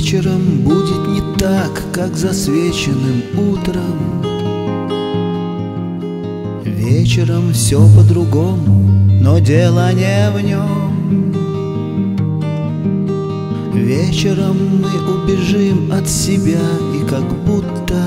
Вечером будет не так, как засвеченным утром. Вечером все по-другому, но дело не в нем. Вечером мы убежим от себя и как будто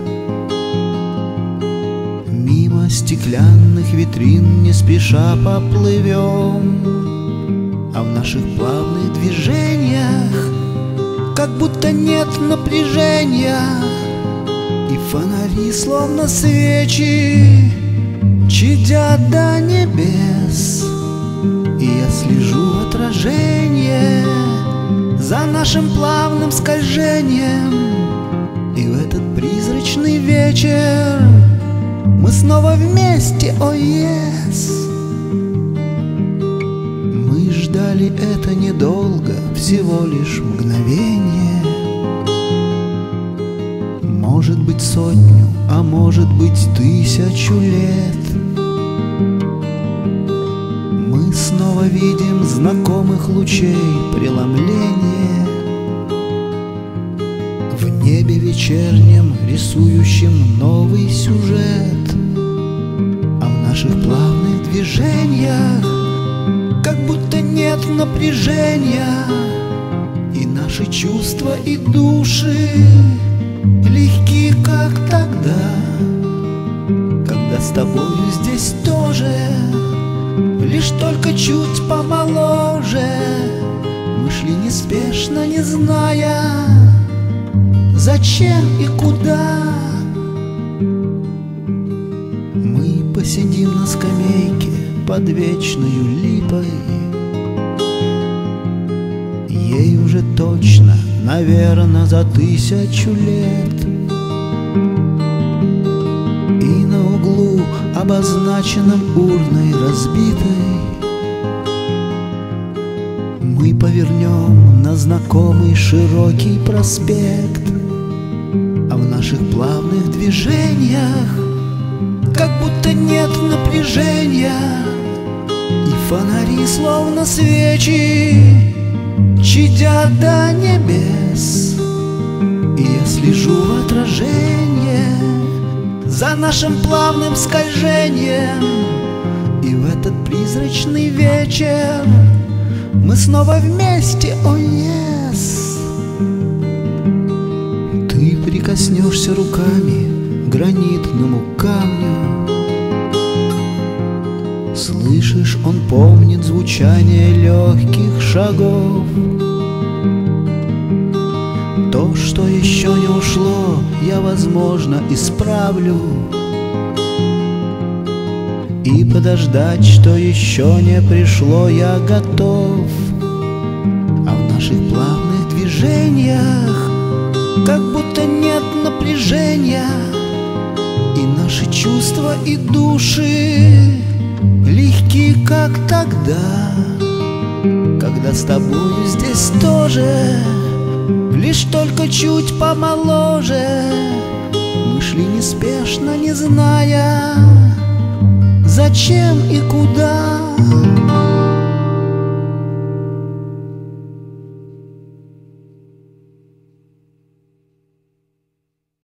мимо стеклянных витрин не спеша поплывем. А в наших плавных движениях как будто нет напряжения, и фонари, словно свечи, чадят до небес. И я слежу в отражение за нашим плавным скольжением. И в этот призрачный вечер мы снова вместе, о yes. Мы ждали это недолго, всего лишь мгновение. Может быть 100, а может быть 1000 лет. Мы снова видим знакомых лучей преломления в небе вечернем, рисующем новый сюжет. А в наших плавных движениях как будто нет напряжения, и наши чувства и души легки, как тогда, когда с тобою здесь тоже, лишь только чуть помоложе. Мы шли неспешно, не зная, зачем и куда. Мы посидим на скамейке под вечною липой. Ей уже точно, наверно, за 1000 лет. И на углу, обозначенном урной разбитой, мы повернем на знакомый широкий проспект. А в наших плавных движениях как будто нет напряжения, и фонари, словно свечи, чадят до небес. И я слежу в отражение за нашим плавным скольжением. И в этот призрачный вечер мы снова вместе, о yes. Ты прикоснешься руками к гранитному камню. Слышишь, он помнит звучание легких шагов. То, что еще не ушло, я, возможно, исправлю. И подождать, что еще не пришло, я готов. А в наших плавных движениях как будто нет напряжения, и наши чувства и души легки, как тогда, когда с тобою здесь тоже, лишь только чуть помоложе. Мы шли неспешно, не зная, зачем и куда.